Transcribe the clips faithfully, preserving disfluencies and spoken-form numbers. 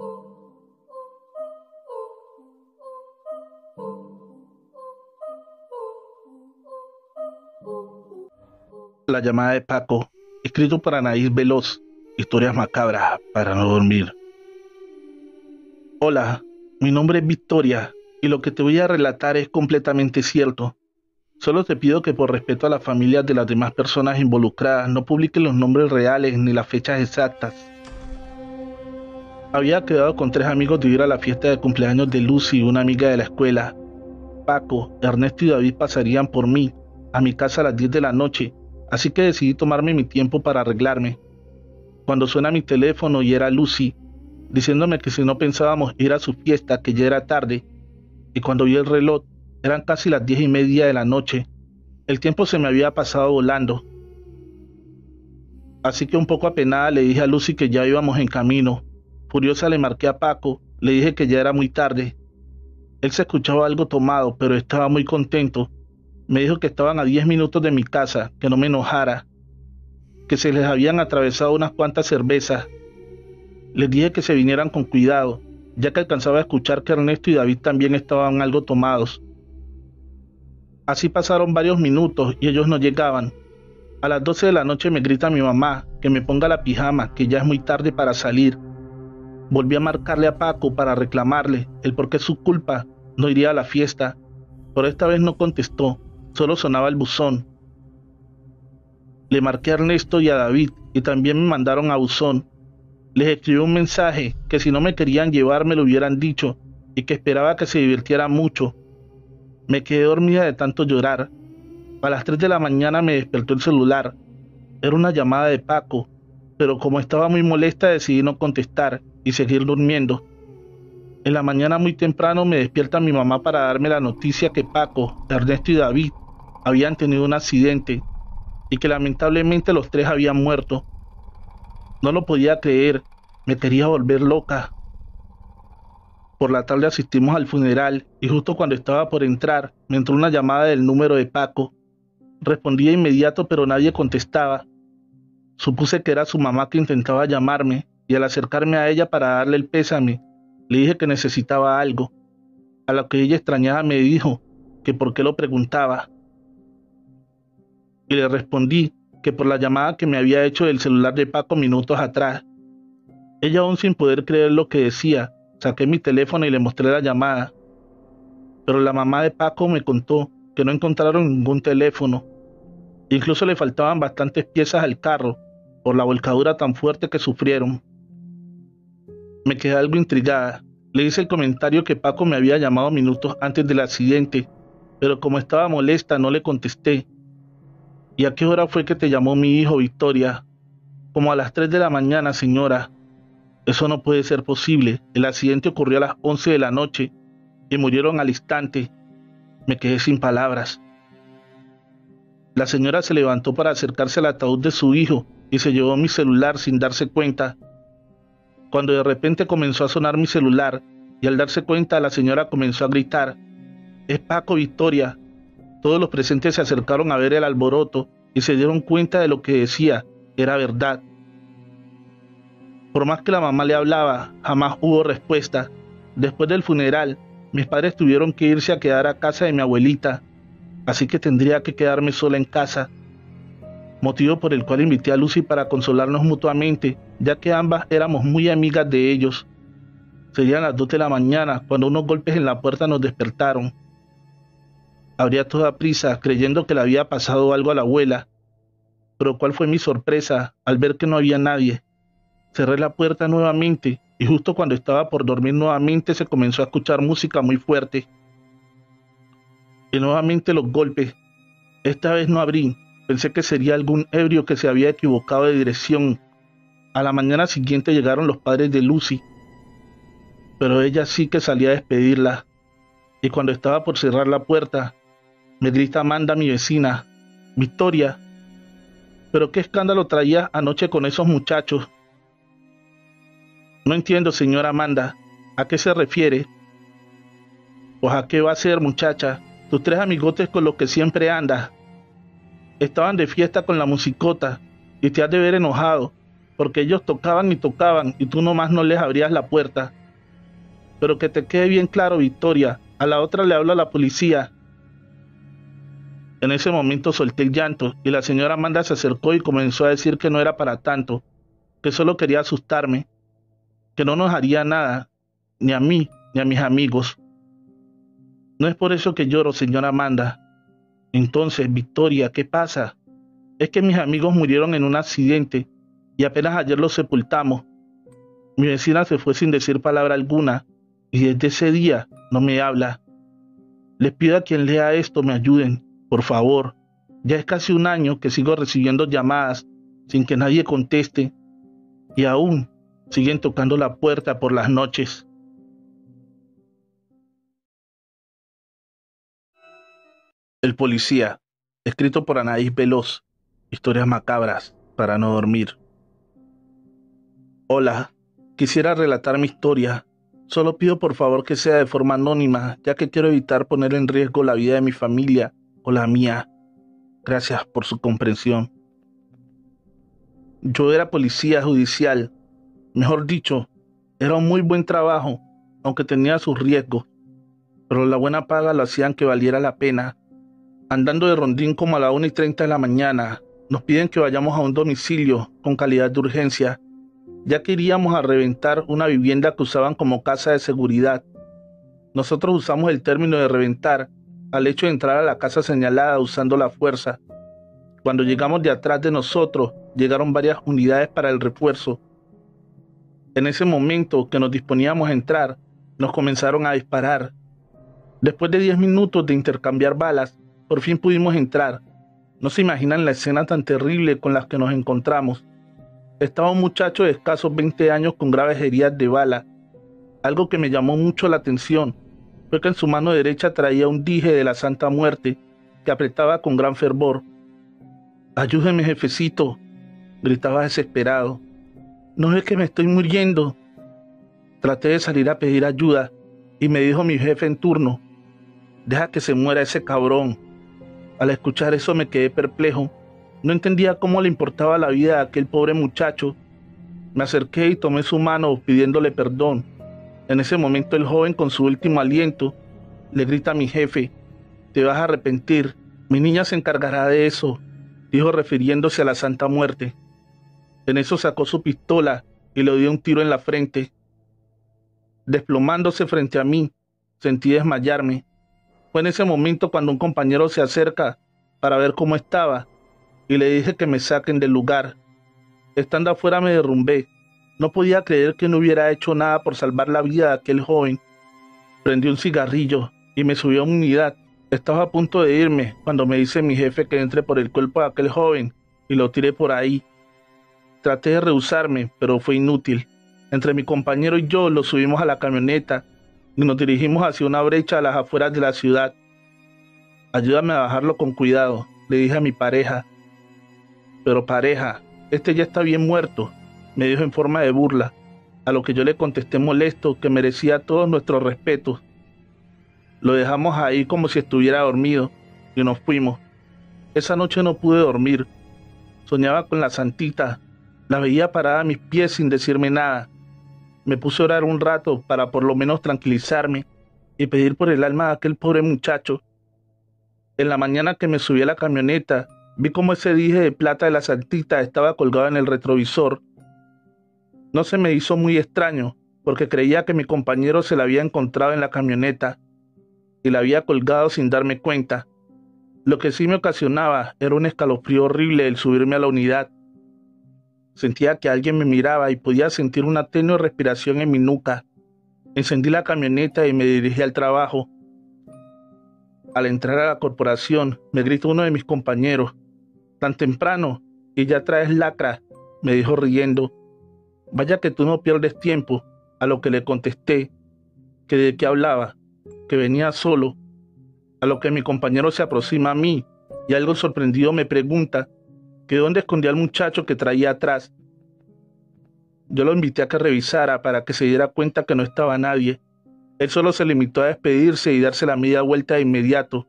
La llamada de Paco, escrito por Anaís Veloz, historias macabras para no dormir. Hola, mi nombre es Victoria y lo que te voy a relatar es completamente cierto. Solo te pido que por respeto a las familias de las demás personas involucradas no publiques los nombres reales ni las fechas exactas. Había quedado con tres amigos de ir a la fiesta de cumpleaños de Lucy, una amiga de la escuela. Paco, Ernesto y David pasarían por mí, a mi casa a las diez de la noche, así que decidí tomarme mi tiempo para arreglarme. Cuando suena mi teléfono y era Lucy, diciéndome que si no pensábamos ir a su fiesta, que ya era tarde, y cuando vi el reloj, eran casi las diez y media de la noche. El tiempo se me había pasado volando. Así que un poco apenada le dije a Lucy que ya íbamos en camino. Furiosa le marqué a Paco, le dije que ya era muy tarde. Él se escuchaba algo tomado, pero estaba muy contento. Me dijo que estaban a diez minutos de mi casa, que no me enojara, que se les habían atravesado unas cuantas cervezas. Les dije que se vinieran con cuidado, ya que alcanzaba a escuchar que Ernesto y David también estaban algo tomados. Así pasaron varios minutos y ellos no llegaban. A las doce de la noche me grita mi mamá que me ponga la pijama, que ya es muy tarde para salir. Volví a marcarle a Paco para reclamarle el por qué su culpa no iría a la fiesta, pero esta vez no contestó, solo sonaba el buzón. Le marqué a Ernesto y a David y también me mandaron a buzón. Les escribí un mensaje que si no me querían llevar me lo hubieran dicho y que esperaba que se divirtiera mucho. Me quedé dormida de tanto llorar. A las tres de la mañana me despertó el celular. Era una llamada de Paco, pero como estaba muy molesta decidí no contestar y seguir durmiendo. En la mañana muy temprano me despierta mi mamá para darme la noticia que Paco, Ernesto y David habían tenido un accidente y que lamentablemente los tres habían muerto. No lo podía creer, me quería volver loca. Por la tarde asistimos al funeral y justo cuando estaba por entrar me entró una llamada del número de Paco. Respondí de inmediato pero nadie contestaba. Supuse que era su mamá que intentaba llamarme y al acercarme a ella para darle el pésame, le dije que necesitaba algo, a lo que ella extrañada me dijo que por qué lo preguntaba. Y le respondí que por la llamada que me había hecho del celular de Paco minutos atrás. Ella aún sin poder creer lo que decía, saqué mi teléfono y le mostré la llamada. Pero la mamá de Paco me contó que no encontraron ningún teléfono. Incluso le faltaban bastantes piezas al carro por la volcadura tan fuerte que sufrieron. Me quedé algo intrigada. Le hice el comentario que Paco me había llamado minutos antes del accidente, pero como estaba molesta no le contesté. ¿Y a qué hora fue que te llamó mi hijo, Victoria? Como a las tres de la mañana, señora. Eso no puede ser posible. El accidente ocurrió a las once de la noche y murieron al instante. Me quedé sin palabras. La señora se levantó para acercarse al ataúd de su hijo y se llevó mi celular sin darse cuenta. Cuando de repente comenzó a sonar mi celular y al darse cuenta la señora comenzó a gritar: «Es Paco, Victoria». Todos los presentes se acercaron a ver el alboroto y se dieron cuenta de lo que decía era verdad. Por más que la mamá le hablaba, jamás hubo respuesta. Después del funeral, mis padres tuvieron que irse a quedar a casa de mi abuelita, así que tendría que quedarme sola en casa. Motivo por el cual invité a Lucy para consolarnos mutuamente, ya que ambas éramos muy amigas de ellos. Serían las dos de la mañana cuando unos golpes en la puerta nos despertaron. Abrí a toda prisa, creyendo que le había pasado algo a la abuela. Pero cuál fue mi sorpresa al ver que no había nadie. Cerré la puerta nuevamente y justo cuando estaba por dormir nuevamente se comenzó a escuchar música muy fuerte. Y nuevamente los golpes. Esta vez no abrí. Pensé que sería algún ebrio que se había equivocado de dirección. A la mañana siguiente llegaron los padres de Lucy, pero ella sí que salía a despedirla. Y cuando estaba por cerrar la puerta, me grita Amanda, mi vecina: «Victoria, ¿pero qué escándalo traías anoche con esos muchachos?» «No entiendo, señora Amanda, ¿a qué se refiere?» «Pues a qué va a ser, muchacha, tus tres amigotes con los que siempre andas. Estaban de fiesta con la musicota y te has de ver enojado, porque ellos tocaban y tocaban y tú nomás no les abrías la puerta. Pero que te quede bien claro, Victoria, a la otra le hablo a la policía. En ese momento solté el llanto y la señora Amanda se acercó y comenzó a decir que no era para tanto, que solo quería asustarme, que no nos haría nada, ni a mí, ni a mis amigos. No es por eso que lloro, señora Amanda. Entonces, Victoria, ¿qué pasa? Es que mis amigos murieron en un accidente y apenas ayer los sepultamos. Mi vecina se fue sin decir palabra alguna y desde ese día no me habla. Les pido a quien lea esto me ayuden, por favor. Ya es casi un año que sigo recibiendo llamadas sin que nadie conteste y aún siguen tocando la puerta por las noches. El policía, escrito por Anaís Veloz. Historias macabras para no dormir. Hola, quisiera relatar mi historia. Solo pido por favor que sea de forma anónima, ya que quiero evitar poner en riesgo la vida de mi familia o la mía. Gracias por su comprensión. Yo era policía judicial. Mejor dicho, era un muy buen trabajo, aunque tenía sus riesgos. Pero la buena paga lo hacían que valiera la pena. Andando de rondín como a la una y treinta de la mañana, nos piden que vayamos a un domicilio con calidad de urgencia, ya que iríamos a reventar una vivienda que usaban como casa de seguridad. Nosotros usamos el término de reventar al hecho de entrar a la casa señalada usando la fuerza. Cuando llegamos de atrás de nosotros, llegaron varias unidades para el refuerzo. En ese momento que nos disponíamos a entrar, nos comenzaron a disparar. Después de diez minutos de intercambiar balas, por fin pudimos entrar. No se imaginan la escena tan terrible con la que nos encontramos. Estaba un muchacho de escasos veinte años con graves heridas de bala. Algo que me llamó mucho la atención fue que en su mano derecha traía un dije de la Santa Muerte que apretaba con gran fervor. «Ayúdeme, jefecito», gritaba desesperado. «No es que me estoy muriendo». Traté de salir a pedir ayuda y me dijo mi jefe en turno: «Deja que se muera ese cabrón». Al escuchar eso me quedé perplejo. No entendía cómo le importaba la vida a aquel pobre muchacho. Me acerqué y tomé su mano pidiéndole perdón. En ese momento el joven, con su último aliento, le grita a mi jefe: «Te vas a arrepentir, mi niña se encargará de eso», dijo refiriéndose a la Santa Muerte. En eso sacó su pistola y le dio un tiro en la frente. Desplomándose frente a mí, sentí desmayarme. Fue en ese momento cuando un compañero se acerca para ver cómo estaba y le dije que me saquen del lugar. Estando afuera me derrumbé. No podía creer que no hubiera hecho nada por salvar la vida de aquel joven. Prendí un cigarrillo y me subí a una unidad. Estaba a punto de irme cuando me dice mi jefe que entre por el cuerpo de aquel joven y lo tiré por ahí. Traté de rehusarme, pero fue inútil. Entre mi compañero y yo lo subimos a la camioneta y nos dirigimos hacia una brecha a las afueras de la ciudad. «Ayúdame a bajarlo con cuidado», le dije a mi pareja. «Pero pareja, este ya está bien muerto», me dijo en forma de burla, a lo que yo le contesté molesto que merecía todos nuestros respetos. Lo dejamos ahí como si estuviera dormido y nos fuimos. Esa noche no pude dormir. Soñaba con la santita, la veía parada a mis pies sin decirme nada. Me puse a orar un rato para por lo menos tranquilizarme y pedir por el alma de aquel pobre muchacho. En la mañana que me subí a la camioneta, vi cómo ese dije de plata de la santita estaba colgado en el retrovisor. No se me hizo muy extraño, porque creía que mi compañero se la había encontrado en la camioneta y la había colgado sin darme cuenta. Lo que sí me ocasionaba era un escalofrío horrible el subirme a la unidad. Sentía que alguien me miraba y podía sentir una tenue respiración en mi nuca. Encendí la camioneta y me dirigí al trabajo. Al entrar a la corporación, me gritó uno de mis compañeros: «Tan temprano y ya traes lacra», me dijo riendo. «Vaya que tú no pierdes tiempo», a lo que le contesté que de qué hablaba, que venía solo. A lo que mi compañero se aproxima a mí y algo sorprendido me pregunta que dónde escondía al muchacho que traía atrás. Yo lo invité a que revisara para que se diera cuenta que no estaba nadie. Él solo se limitó a despedirse y darse la media vuelta de inmediato.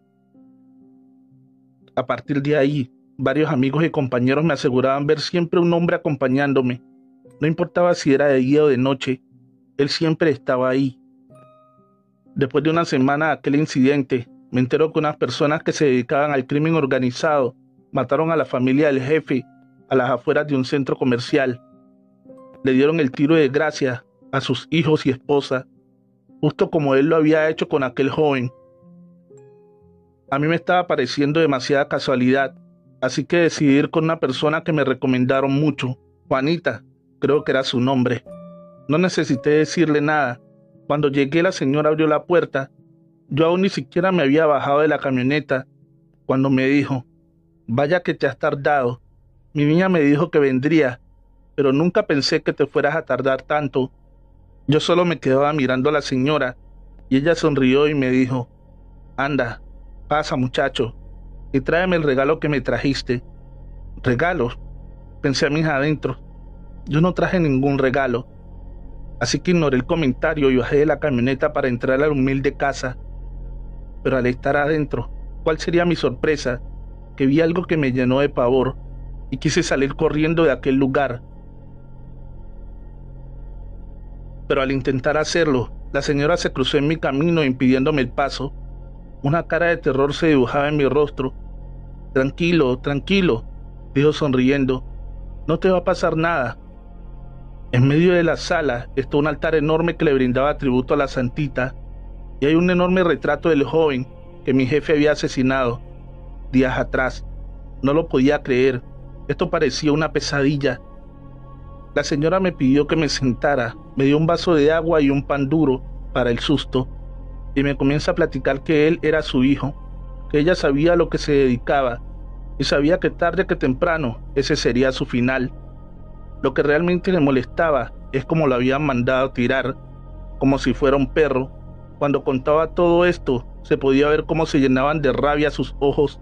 A partir de ahí, varios amigos y compañeros me aseguraban ver siempre un hombre acompañándome, No importaba si era de día o de noche, él siempre estaba ahí. Después de una semana de aquel incidente, me entero que unas personas que se dedicaban al crimen organizado mataron a la familia del jefe a las afueras de un centro comercial. Le dieron el tiro de gracia a sus hijos y esposa, justo como él lo había hecho con aquel joven. A mí me estaba pareciendo demasiada casualidad, así que decidí ir con una persona que me recomendaron mucho, Juanita, creo que era su nombre. No necesité decirle nada. Cuando llegué, la señora abrió la puerta. Yo aún ni siquiera me había bajado de la camioneta cuando me dijo: vaya que te has tardado. Mi niña me dijo que vendría, pero nunca pensé que te fueras a tardar tanto. Yo solo me quedaba mirando a la señora y ella sonrió y me dijo: anda, pasa muchacho, y tráeme el regalo que me trajiste. ¿Regalos? Pensé a mis adentros. Yo no traje ningún regalo. Así que ignoré el comentario y bajé de la camioneta para entrar a la humilde casa. Pero al estar adentro, ¿cuál sería mi sorpresa? Que vi algo que me llenó de pavor y quise salir corriendo de aquel lugar. Pero al intentar hacerlo, la señora se cruzó en mi camino impidiéndome el paso. Una cara de terror se dibujaba en mi rostro. Tranquilo, tranquilo, dijo sonriendo. No te va a pasar nada. En medio de la sala está un altar enorme que le brindaba tributo a la santita, y hay un enorme retrato del joven que mi jefe había asesinado días atrás. No lo podía creer. Esto parecía una pesadilla. La señora me pidió que me sentara, me dio un vaso de agua y un pan duro para el susto, y me comienza a platicar que él era su hijo, que ella sabía a lo que se dedicaba, y sabía que tarde que temprano ese sería su final. Lo que realmente le molestaba es cómo lo habían mandado a tirar, como si fuera un perro. Cuando contaba todo esto, se podía ver cómo se llenaban de rabia sus ojos.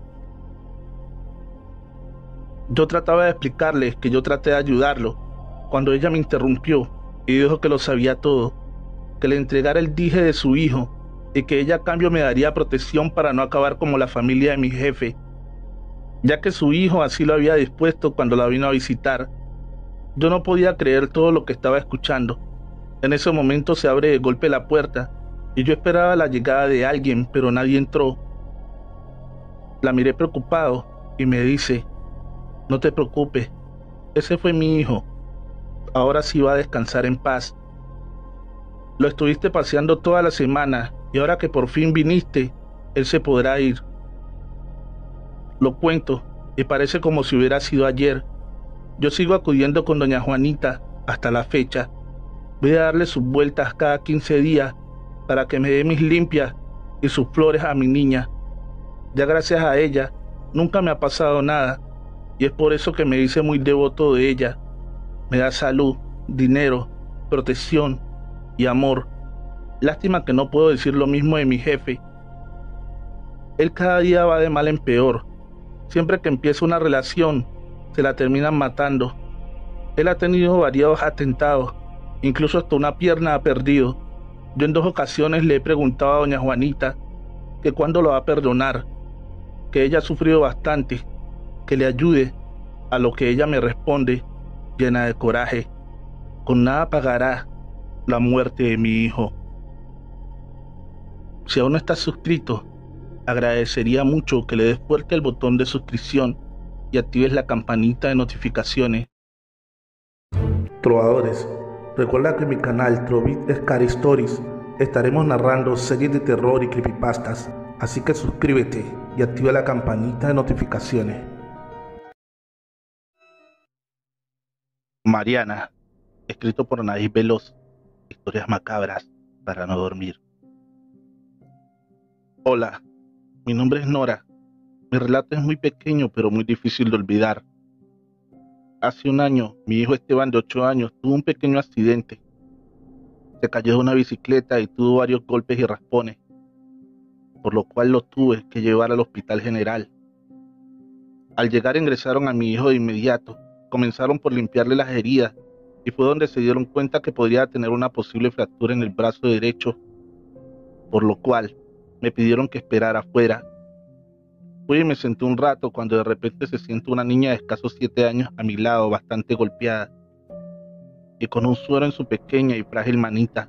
Yo trataba de explicarle que yo traté de ayudarlo, cuando ella me interrumpió y dijo que lo sabía todo, que le entregara el dije de su hijo y que ella a cambio me daría protección para no acabar como la familia de mi jefe, ya que su hijo así lo había dispuesto cuando la vino a visitar. Yo no podía creer todo lo que estaba escuchando. En ese momento se abre de golpe la puerta y yo esperaba la llegada de alguien, pero nadie entró. La miré preocupado y me dice: no te preocupes, ese fue mi hijo. Ahora sí va a descansar en paz. Lo estuviste paseando toda la semana y ahora que por fin viniste, él se podrá ir. Lo cuento y parece como si hubiera sido ayer. Yo sigo acudiendo con doña Juanita hasta la fecha. Voy a darle sus vueltas cada quince días para que me dé mis limpias y sus flores a mi niña. Ya gracias a ella nunca me ha pasado nada y es por eso que me hice muy devoto de ella. Me da salud, dinero, protección y amor. Lástima que no puedo decir lo mismo de mi jefe. Él cada día va de mal en peor. Siempre que empieza una relación, se la terminan matando. Él ha tenido varios atentados, incluso hasta una pierna ha perdido. Yo en dos ocasiones le he preguntado a doña Juanita que cuándo lo va a perdonar, que ella ha sufrido bastante, que le ayude, a lo que ella me responde, llena de coraje: con nada pagará la muerte de mi hijo. Si aún no estás suscrito, agradecería mucho que le des fuerte al botón de suscripción y actives la campanita de notificaciones. Trovadores, recuerda que en mi canal Trovit Scary Stories estaremos narrando series de terror y creepypastas, así que suscríbete y activa la campanita de notificaciones. Mariana, escrito por Anaís Veloz, historias macabras para no dormir. Hola, mi nombre es Nora. Mi relato es muy pequeño pero muy difícil de olvidar. Hace un año, mi hijo Esteban de ocho años tuvo un pequeño accidente. Se cayó de una bicicleta y tuvo varios golpes y raspones, por lo cual lo tuve que llevar al hospital general. Al llegar ingresaron a mi hijo de inmediato, comenzaron por limpiarle las heridas y fue donde se dieron cuenta que podría tener una posible fractura en el brazo derecho, por lo cual me pidieron que esperara afuera. Fui y me senté un rato cuando de repente se siente una niña de escasos siete años a mi lado, bastante golpeada. y con un suero en su pequeña y frágil manita.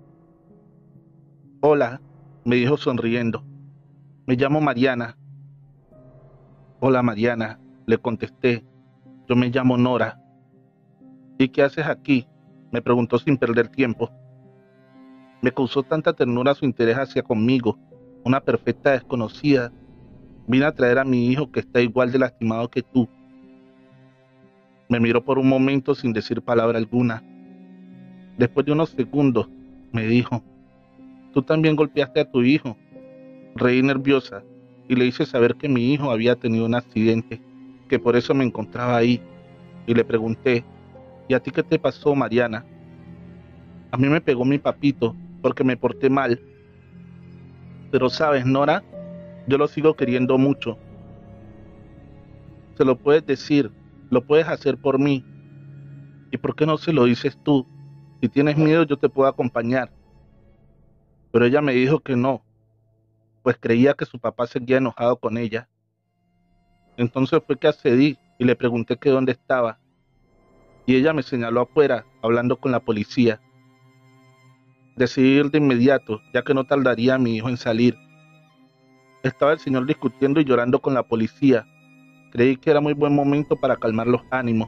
Hola, me dijo sonriendo. Me llamo Mariana. Hola Mariana, le contesté. Yo me llamo Nora. ¿Y qué haces aquí?, me preguntó sin perder tiempo. Me causó tanta ternura su interés hacia conmigo, una perfecta desconocida. Vine a traer a mi hijo que está igual de lastimado que tú. Me miró por un momento sin decir palabra alguna. Después de unos segundos, me dijo, tú también golpeaste a tu hijo. Reí nerviosa y le hice saber que mi hijo había tenido un accidente, que por eso me encontraba ahí. Y le pregunté, ¿y a ti qué te pasó, Mariana? A mí me pegó mi papito porque me porté mal. Pero sabes, Nora, yo lo sigo queriendo mucho. Se lo puedes decir, lo puedes hacer por mí. ¿Y por qué no se lo dices tú? Si tienes miedo, yo te puedo acompañar. Pero ella me dijo que no, pues creía que su papá seguía enojado con ella. Entonces fue que accedí y le pregunté que dónde estaba. Y ella me señaló afuera, hablando con la policía. Decidí ir de inmediato, ya que no tardaría a mi hijo en salir. Estaba el señor discutiendo y llorando con la policía. Creí que era muy buen momento para calmar los ánimos.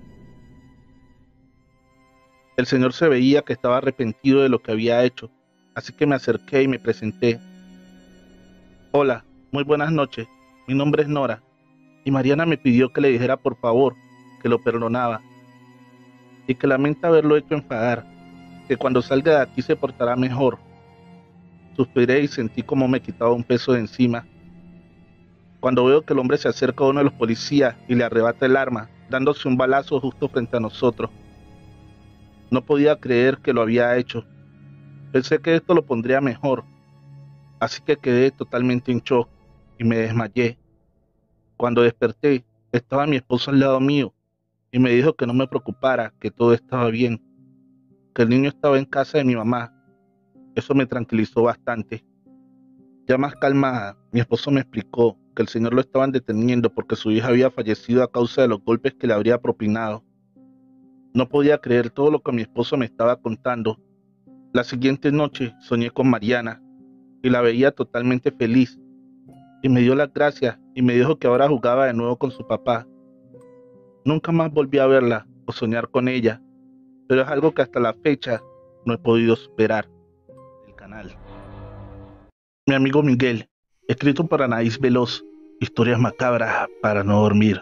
El señor se veía que estaba arrepentido de lo que había hecho, así que me acerqué y me presenté. Hola, muy buenas noches. Mi nombre es Nora, y Mariana me pidió que le dijera por favor que lo perdonaba, y que lamenta haberlo hecho enfadar, que cuando salga de aquí se portará mejor. Suspiré y sentí como me quitaba un peso de encima. Cuando veo que el hombre se acerca a uno de los policías y le arrebata el arma, dándose un balazo justo frente a nosotros. No podía creer que lo había hecho. Pensé que esto lo pondría mejor, así que quedé totalmente en shock y me desmayé. Cuando desperté, estaba mi esposo al lado mío y me dijo que no me preocupara, que todo estaba bien, que el niño estaba en casa de mi mamá. Eso me tranquilizó bastante. Ya más calmada, mi esposo me explicó que el señor lo estaban deteniendo porque su hija había fallecido a causa de los golpes que le habría propinado. No podía creer todo lo que mi esposo me estaba contando. La siguiente noche soñé con Mariana y la veía totalmente feliz. Y me dio las gracias y me dijo que ahora jugaba de nuevo con su papá. Nunca más volví a verla o soñar con ella, pero es algo que hasta la fecha no he podido superar. El canal. Mi amigo Miguel, escrito por Anaís Veloz, historias macabras para no dormir.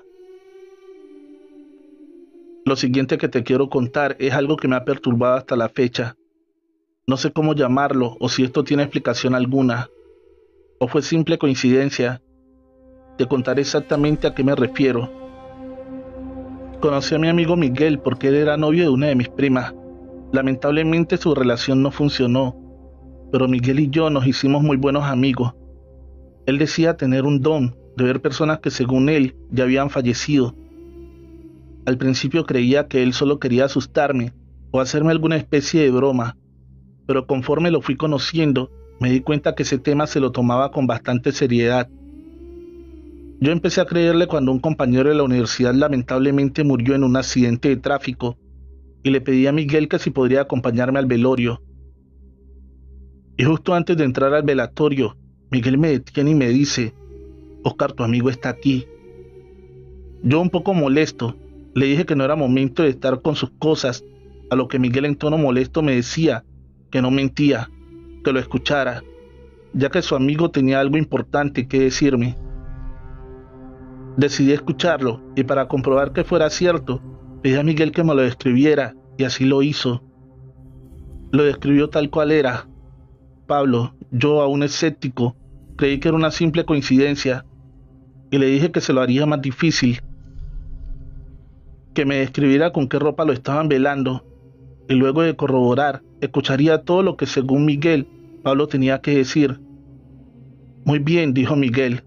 Lo siguiente que te quiero contar es algo que me ha perturbado hasta la fecha. No sé cómo llamarlo o si esto tiene explicación alguna, o fue simple coincidencia. Te contaré exactamente a qué me refiero. Conocí a mi amigo Miguel porque él era novio de una de mis primas. Lamentablemente su relación no funcionó, pero Miguel y yo nos hicimos muy buenos amigos. Él decía tener un don de ver personas que según él ya habían fallecido. Al principio creía que él solo quería asustarme o hacerme alguna especie de broma, pero conforme lo fui conociendo, me di cuenta que ese tema se lo tomaba con bastante seriedad. Yo empecé a creerle cuando un compañero de la universidad lamentablemente murió en un accidente de tráfico y le pedí a Miguel que si podría acompañarme al velorio. Y justo antes de entrar al velatorio, Miguel me detiene y me dice, Oscar, tu amigo está aquí. Yo un poco molesto, le dije que no era momento de estar con sus cosas, a lo que Miguel en tono molesto me decía que no mentía, que lo escuchara, ya que su amigo tenía algo importante que decirme. Decidí escucharlo y para comprobar que fuera cierto, pedí a Miguel que me lo describiera y así lo hizo. Lo describió tal cual era. Pablo, yo aún escéptico, creí que era una simple coincidencia y le dije que se lo haría más difícil, que me describiera con qué ropa lo estaban velando y luego de corroborar, escucharía todo lo que según Miguel, Pablo tenía que decir. Muy bien, dijo Miguel,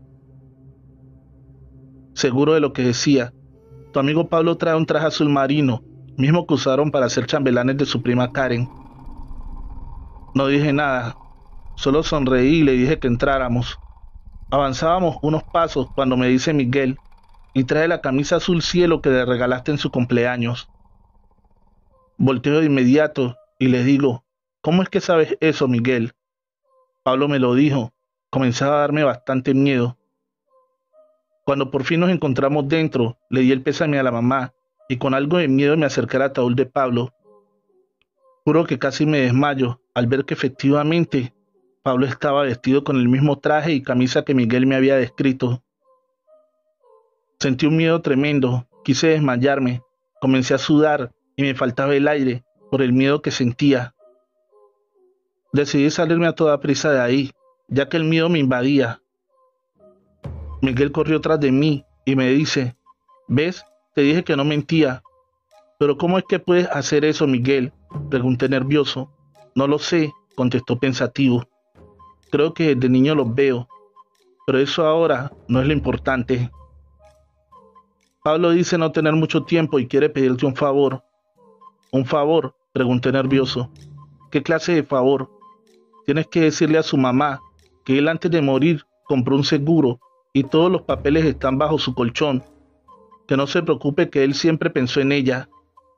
seguro de lo que decía. Tu amigo Pablo trae un traje azul marino, mismo que usaron para hacer chambelanes de su prima Karen. No dije nada, solo sonreí y le dije que entráramos. Avanzábamos unos pasos cuando me dice Miguel, y trae la camisa azul cielo que le regalaste en su cumpleaños. Volteo de inmediato y le digo, ¿cómo es que sabes eso, Miguel? Pablo me lo dijo. Comenzaba a darme bastante miedo. Cuando por fin nos encontramos dentro, le di el pésame a la mamá y con algo de miedo me acerqué al ataúd de Pablo. Juro que casi me desmayo al ver que efectivamente Pablo estaba vestido con el mismo traje y camisa que Miguel me había descrito. Sentí un miedo tremendo, quise desmayarme, comencé a sudar y me faltaba el aire por el miedo que sentía. Decidí salirme a toda prisa de ahí, ya que el miedo me invadía. Miguel corrió tras de mí y me dice, ¿ves? Te dije que no mentía. ¿Pero cómo es que puedes hacer eso, Miguel? Pregunté nervioso. No lo sé, contestó pensativo. Creo que desde niño los veo, pero eso ahora no es lo importante. Pablo dice no tener mucho tiempo y quiere pedirte un favor. ¿Un favor? Pregunté nervioso. ¿Qué clase de favor? Tienes que decirle a su mamá que él antes de morir compró un seguro y todos los papeles están bajo su colchón. Que no se preocupe, que él siempre pensó en ella.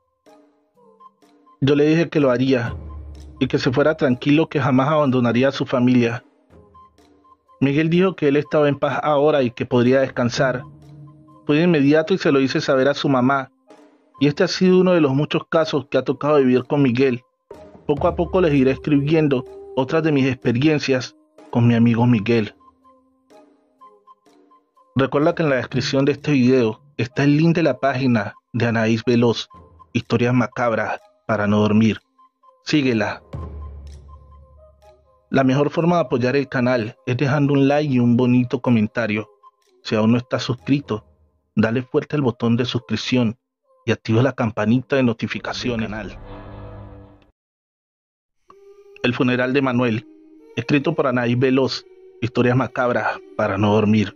Yo le dije que lo haría y que se fuera tranquilo, que jamás abandonaría a su familia. Miguel dijo que él estaba en paz ahora y que podría descansar. Fui de inmediato y se lo hice saber a su mamá. Y este ha sido uno de los muchos casos que ha tocado vivir con Miguel. Poco a poco les iré escribiendo otras de mis experiencias con mi amigo Miguel. Recuerda que en la descripción de este video está el link de la página de Anaís Veloz, Historias Macabras para no dormir. Síguela. La mejor forma de apoyar el canal es dejando un like y un bonito comentario. Si aún no estás suscrito, dale fuerte al botón de suscripción y activa la campanita de notificaciones. El funeral de Manuel, escrito por Anaís Veloz, Historias Macabras para no dormir.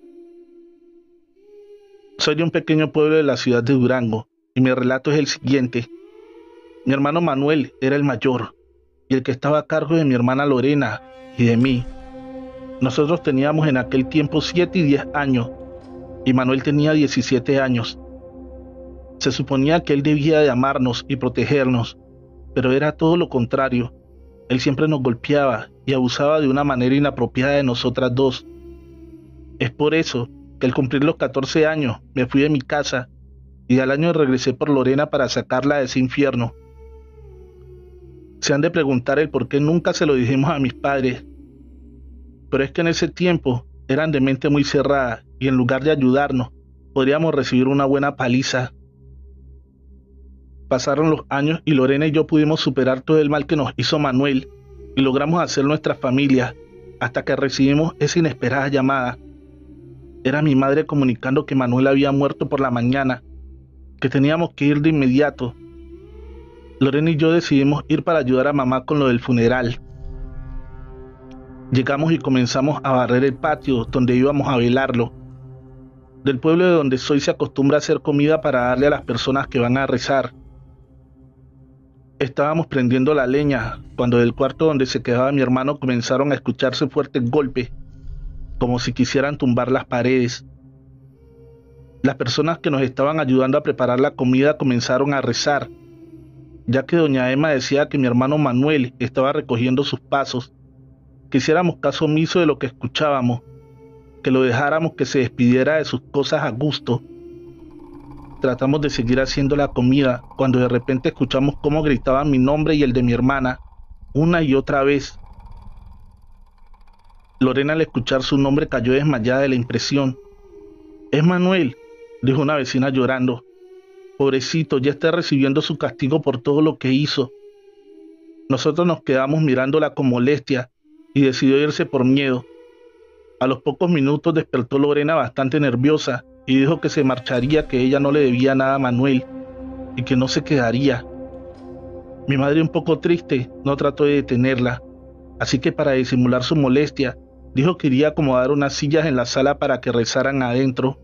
Soy de un pequeño pueblo de la ciudad de Durango y mi relato es el siguiente. Mi hermano Manuel era el mayor y el que estaba a cargo de mi hermana Lorena y de mí. Nosotros teníamos en aquel tiempo siete y diez años y Manuel tenía diecisiete años. Se suponía que él debía de amarnos y protegernos, pero era todo lo contrario. Él siempre nos golpeaba y abusaba de una manera inapropiada de nosotras dos. Es por eso que al cumplir los catorce años me fui de mi casa y al año regresé por Lorena para sacarla de ese infierno. Se han de preguntar el por qué nunca se lo dijimos a mis padres, pero es que en ese tiempo eran de mente muy cerrada y en lugar de ayudarnos, podríamos recibir una buena paliza. Pasaron los años y Lorena y yo pudimos superar todo el mal que nos hizo Manuel y logramos hacer nuestra familia hasta que recibimos esa inesperada llamada. Era mi madre comunicando que Manuel había muerto por la mañana, que teníamos que ir de inmediato. Lorena y yo decidimos ir para ayudar a mamá con lo del funeral. Llegamos y comenzamos a barrer el patio donde íbamos a velarlo. Del pueblo de donde soy se acostumbra a hacer comida para darle a las personas que van a rezar. Estábamos prendiendo la leña cuando del cuarto donde se quedaba mi hermano comenzaron a escucharse fuertes golpes, como si quisieran tumbar las paredes. Las personas que nos estaban ayudando a preparar la comida comenzaron a rezar, ya que doña Emma decía que mi hermano Manuel estaba recogiendo sus pasos, que hiciéramos caso omiso de lo que escuchábamos, que lo dejáramos que se despidiera de sus cosas a gusto. Tratamos de seguir haciendo la comida cuando de repente escuchamos cómo gritaban mi nombre y el de mi hermana, una y otra vez. Lorena al escuchar su nombre cayó desmayada de la impresión. «Es Manuel», dijo una vecina llorando. «Pobrecito, ya está recibiendo su castigo por todo lo que hizo». Nosotros nos quedamos mirándola con molestia y decidió irse por miedo. A los pocos minutos despertó Lorena bastante nerviosa y dijo que se marcharía, que ella no le debía nada a Manuel y que no se quedaría. Mi madre, un poco triste, no trató de detenerla, así que para disimular su molestia, dijo que iría a acomodar unas sillas en la sala para que rezaran adentro,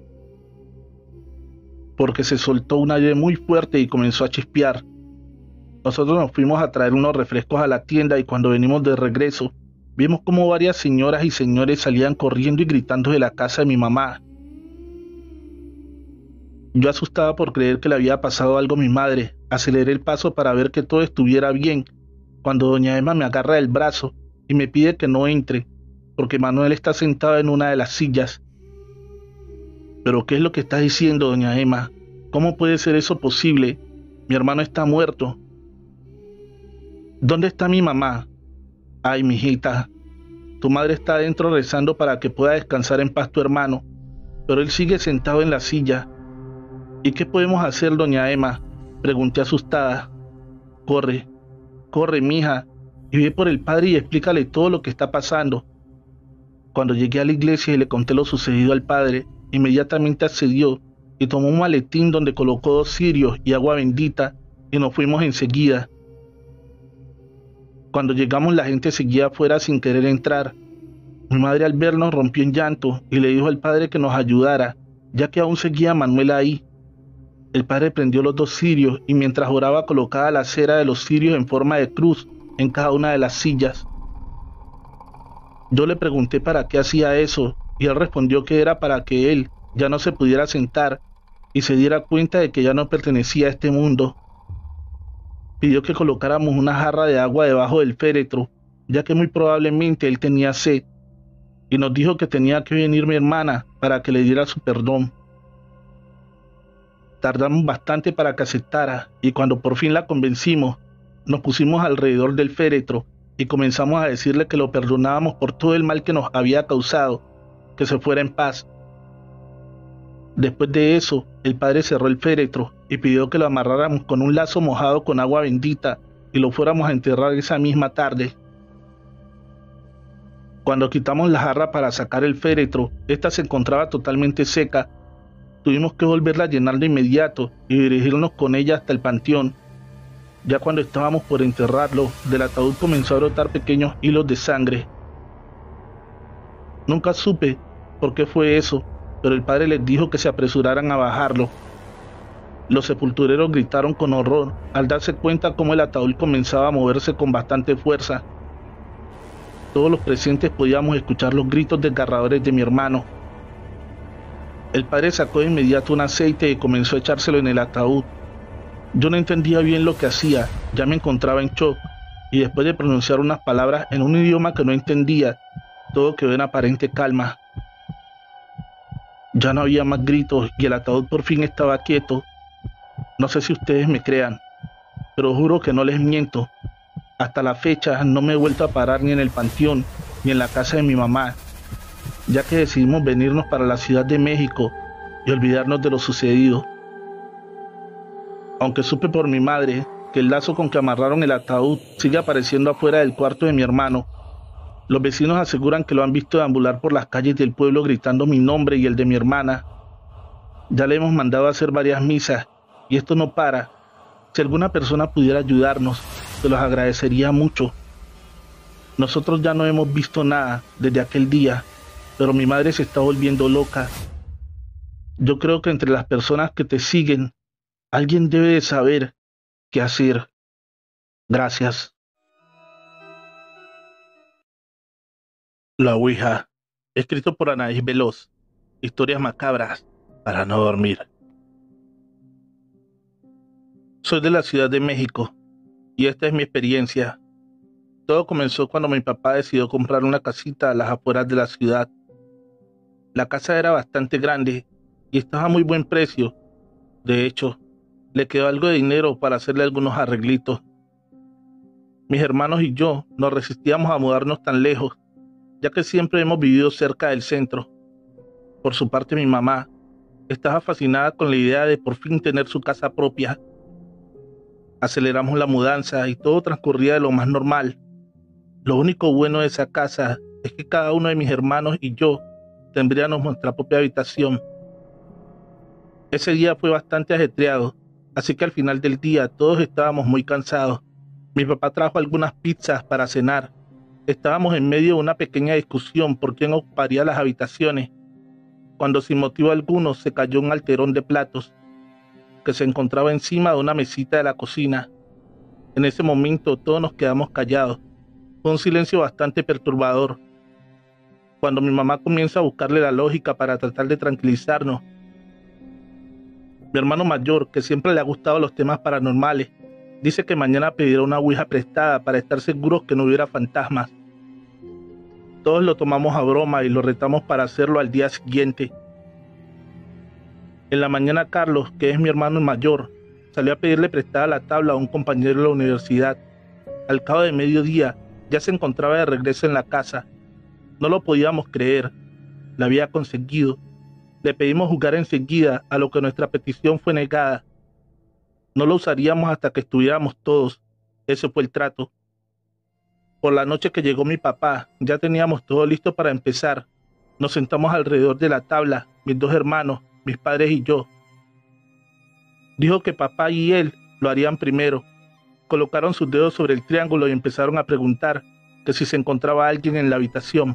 porque se soltó un aire muy fuerte y comenzó a chispear. Nosotros nos fuimos a traer unos refrescos a la tienda y cuando venimos de regreso, vimos como varias señoras y señores salían corriendo y gritando de la casa de mi mamá. Yo asustada por creer que le había pasado algo a mi madre, aceleré el paso para ver que todo estuviera bien, cuando doña Emma me agarra del brazo y me pide que no entre, porque Manuel está sentado en una de las sillas. ¿Pero qué es lo que está diciendo, doña Emma? ¿Cómo puede ser eso posible? Mi hermano está muerto. ¿Dónde está mi mamá? Ay, mijita, tu madre está adentro rezando para que pueda descansar en paz tu hermano, pero él sigue sentado en la silla. ¿Y qué podemos hacer, doña Emma?, pregunté asustada. Corre, corre, mija, y ve por el padre y explícale todo lo que está pasando. Cuando llegué a la iglesia y le conté lo sucedido al padre, inmediatamente accedió y tomó un maletín donde colocó dos cirios y agua bendita y nos fuimos enseguida. Cuando llegamos la gente seguía afuera sin querer entrar. Mi madre al vernos rompió en llanto y le dijo al padre que nos ayudara, ya que aún seguía Manuel ahí. El padre prendió los dos cirios y mientras oraba colocaba la cera de los cirios en forma de cruz en cada una de las sillas. Yo le pregunté para qué hacía eso y él respondió que era para que él ya no se pudiera sentar y se diera cuenta de que ya no pertenecía a este mundo. Pidió que colocáramos una jarra de agua debajo del féretro, ya que muy probablemente él tenía sed, y nos dijo que tenía que venir mi hermana para que le diera su perdón. Tardamos bastante para que aceptara, y cuando por fin la convencimos, nos pusimos alrededor del féretro y comenzamos a decirle que lo perdonábamos por todo el mal que nos había causado, que se fuera en paz. Después de eso, el padre cerró el féretro y pidió que lo amarráramos con un lazo mojado con agua bendita y lo fuéramos a enterrar esa misma tarde. Cuando quitamos la jarra para sacar el féretro, esta se encontraba totalmente seca. Tuvimos que volverla a llenar de inmediato y dirigirnos con ella hasta el panteón. Ya cuando estábamos por enterrarlo, del ataúd comenzó a brotar pequeños hilos de sangre. Nunca supe por qué fue eso, pero el padre les dijo que se apresuraran a bajarlo. Los sepultureros gritaron con horror al darse cuenta cómo el ataúd comenzaba a moverse con bastante fuerza. Todos los presentes podíamos escuchar los gritos desgarradores de mi hermano. El padre sacó de inmediato un aceite y comenzó a echárselo en el ataúd. Yo no entendía bien lo que hacía, ya me encontraba en shock, y después de pronunciar unas palabras en un idioma que no entendía, todo quedó en aparente calma. Ya no había más gritos y el ataúd por fin estaba quieto. No sé si ustedes me crean, pero juro que no les miento. Hasta la fecha no me he vuelto a parar ni en el panteón ni en la casa de mi mamá, ya que decidimos venirnos para la Ciudad de México y olvidarnos de lo sucedido. Aunque supe por mi madre que el lazo con que amarraron el ataúd sigue apareciendo afuera del cuarto de mi hermano, los vecinos aseguran que lo han visto deambular por las calles del pueblo gritando mi nombre y el de mi hermana. Ya le hemos mandado a hacer varias misas y esto no para. Si alguna persona pudiera ayudarnos, se los agradecería mucho. Nosotros ya no hemos visto nada desde aquel día, pero mi madre se está volviendo loca. Yo creo que entre las personas que te siguen, alguien debe de saber qué hacer. Gracias. La Ouija, escrito por Anaís Veloz. Historias macabras para no dormir. Soy de la Ciudad de México y esta es mi experiencia. Todo comenzó cuando mi papá decidió comprar una casita a las afueras de la ciudad. La casa era bastante grande y estaba a muy buen precio. De hecho, le quedó algo de dinero para hacerle algunos arreglitos. Mis hermanos y yo nos resistíamos a mudarnos tan lejos, ya que siempre hemos vivido cerca del centro. Por su parte, mi mamá estaba fascinada con la idea de por fin tener su casa propia. Aceleramos la mudanza y todo transcurría de lo más normal. Lo único bueno de esa casa es que cada uno de mis hermanos y yo tendríamos nuestra propia habitación. Ese día fue bastante ajetreado, así que al final del día todos estábamos muy cansados. Mi papá trajo algunas pizzas para cenar. Estábamos en medio de una pequeña discusión por quién ocuparía las habitaciones, cuando sin motivo alguno se cayó un alterón de platos que se encontraba encima de una mesita de la cocina. En ese momento todos nos quedamos callados. Fue un silencio bastante perturbador. Cuando mi mamá comienza a buscarle la lógica para tratar de tranquilizarnos, Mi hermano mayor, que siempre le ha gustado los temas paranormales, dice que mañana pedirá una ouija prestada para estar seguros que no hubiera fantasmas. Todos lo tomamos a broma y lo retamos para hacerlo al día siguiente. En la mañana Carlos, que es mi hermano mayor, salió a pedirle prestada la tabla a un compañero de la universidad. Al cabo de mediodía ya se encontraba de regreso en la casa. No lo podíamos creer. La había conseguido. Le pedimos jugar enseguida, a lo que nuestra petición fue negada. No lo usaríamos hasta que estuviéramos todos. Ese fue el trato. Por la noche que llegó mi papá, ya teníamos todo listo para empezar. Nos sentamos alrededor de la tabla, mis dos hermanos, mis padres y yo. Dijo que papá y él lo harían primero. Colocaron sus dedos sobre el triángulo y empezaron a preguntar que si se encontraba alguien en la habitación.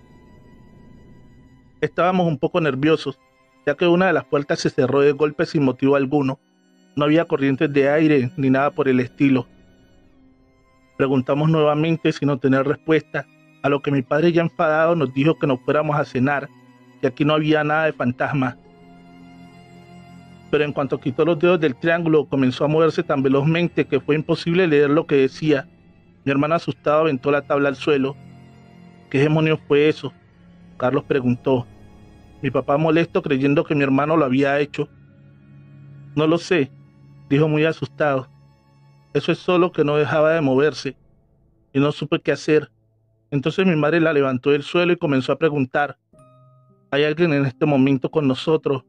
Estábamos un poco nerviosos, ya que una de las puertas se cerró de golpe sin motivo alguno. No había corrientes de aire ni nada por el estilo. Preguntamos nuevamente sin obtener respuesta, a lo que mi padre, ya enfadado, nos dijo que nos fuéramos a cenar, que aquí no había nada de fantasma. Pero en cuanto quitó los dedos del triángulo, comenzó a moverse tan velozmente que fue imposible leer lo que decía. Mi hermano, asustado, aventó la tabla al suelo. ¿Qué demonios fue eso?, Carlos preguntó. Mi papá, molesto, creyendo que mi hermano lo había hecho. No lo sé, dijo muy asustado. Eso es solo que no dejaba de moverse, y no supe qué hacer. Entonces mi madre la levantó del suelo y comenzó a preguntar: ¿hay alguien en este momento con nosotros?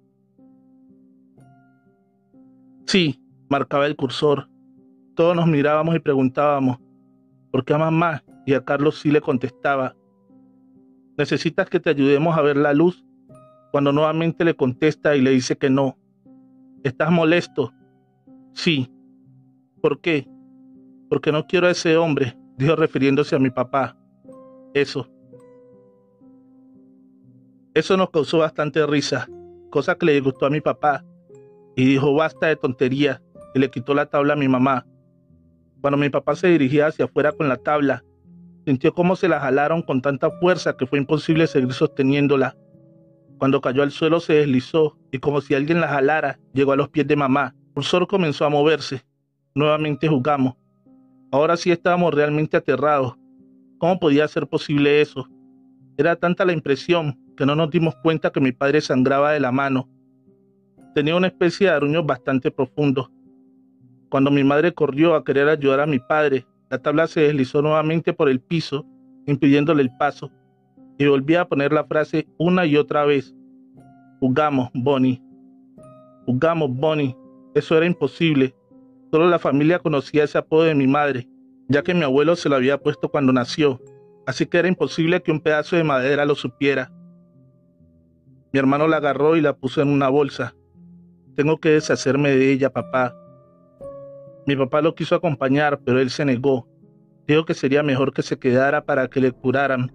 Sí, marcaba el cursor. Todos nos mirábamos y preguntábamos: ¿por qué a mamá? Y a Carlos sí le contestaba: ¿necesitas que te ayudemos a ver la luz? Cuando nuevamente le contesta y le dice que no. ¿Estás molesto? Sí. ¿Por qué? Porque no quiero a ese hombre, dijo refiriéndose a mi papá. Eso. Eso nos causó bastante risa, cosa que le disgustó a mi papá, y dijo: basta de tonterías, y le quitó la tabla a mi mamá. Cuando mi papá se dirigía hacia afuera con la tabla, sintió cómo se la jalaron con tanta fuerza que fue imposible seguir sosteniéndola. Cuando cayó al suelo se deslizó, y como si alguien la jalara, llegó a los pies de mamá. El cursor comenzó a moverse. Nuevamente jugamos. Ahora sí estábamos realmente aterrados. ¿Cómo podía ser posible eso? Era tanta la impresión que no nos dimos cuenta que mi padre sangraba de la mano. Tenía una especie de aruños bastante profundos. Cuando mi madre corrió a querer ayudar a mi padre, la tabla se deslizó nuevamente por el piso, impidiéndole el paso, y volvía a poner la frase una y otra vez: jugamos, Bonnie. Jugamos, Bonnie. Eso era imposible. Solo la familia conocía ese apodo de mi madre, ya que mi abuelo se lo había puesto cuando nació, así que era imposible que un pedazo de madera lo supiera. Mi hermano la agarró y la puso en una bolsa. Tengo que deshacerme de ella, papá. Mi papá lo quiso acompañar, pero él se negó. Dijo que sería mejor que se quedara para que le curaran.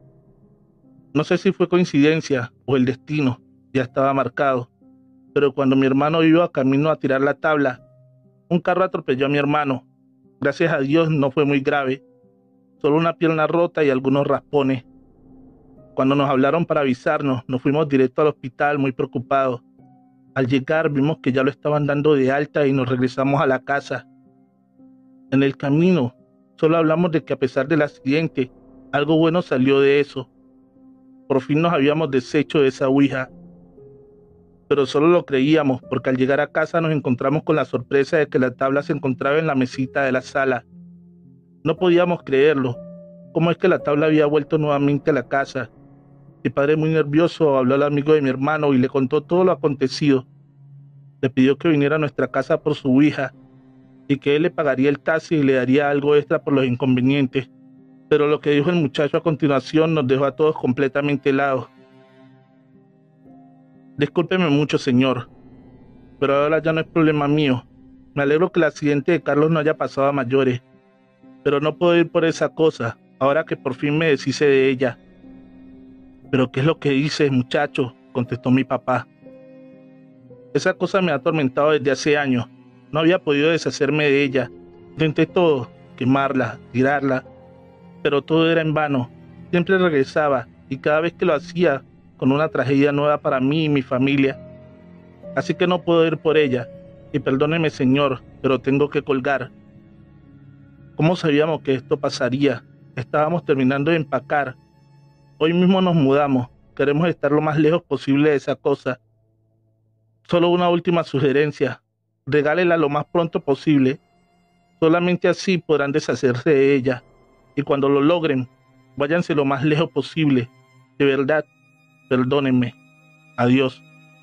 No sé si fue coincidencia o el destino, ya estaba marcado, pero cuando mi hermano iba camino a tirar la tabla, un carro atropelló a mi hermano. Gracias a Dios no fue muy grave, solo una pierna rota y algunos raspones. Cuando nos hablaron para avisarnos, nos fuimos directo al hospital muy preocupados. Al llegar vimos que ya lo estaban dando de alta y nos regresamos a la casa. En el camino solo hablamos de que a pesar del accidente, algo bueno salió de eso. Por fin nos habíamos deshecho de esa ouija. Pero solo lo creíamos porque al llegar a casa nos encontramos con la sorpresa de que la tabla se encontraba en la mesita de la sala. No podíamos creerlo. ¿Cómo es que la tabla había vuelto nuevamente a la casa? Mi padre, muy nervioso, habló al amigo de mi hermano y le contó todo lo acontecido. Le pidió que viniera a nuestra casa por su ouija y que él le pagaría el taxi y le daría algo extra por los inconvenientes. Pero lo que dijo el muchacho a continuación nos dejó a todos completamente helados. Discúlpeme mucho, señor, pero ahora ya no es problema mío. Me alegro que el accidente de Carlos no haya pasado a mayores, pero no puedo ir por esa cosa, ahora que por fin me deshice de ella. ¿Pero qué es lo que dices, muchacho?, contestó mi papá. Esa cosa me ha atormentado desde hace años. No había podido deshacerme de ella. Intenté todo, quemarla, tirarla, pero todo era en vano. Siempre regresaba, y cada vez que lo hacía, con una tragedia nueva para mí y mi familia. así que no puedo ir por ella. Y perdóneme, señor, pero tengo que colgar. ¿Cómo sabíamos que esto pasaría? Estábamos terminando de empacar. Hoy mismo nos mudamos. Queremos estar lo más lejos posible de esa cosa. Solo una última sugerencia. Regálela lo más pronto posible. Solamente así podrán deshacerse de ella. Y cuando lo logren, váyanse lo más lejos posible. De verdad, perdónenme. Adiós.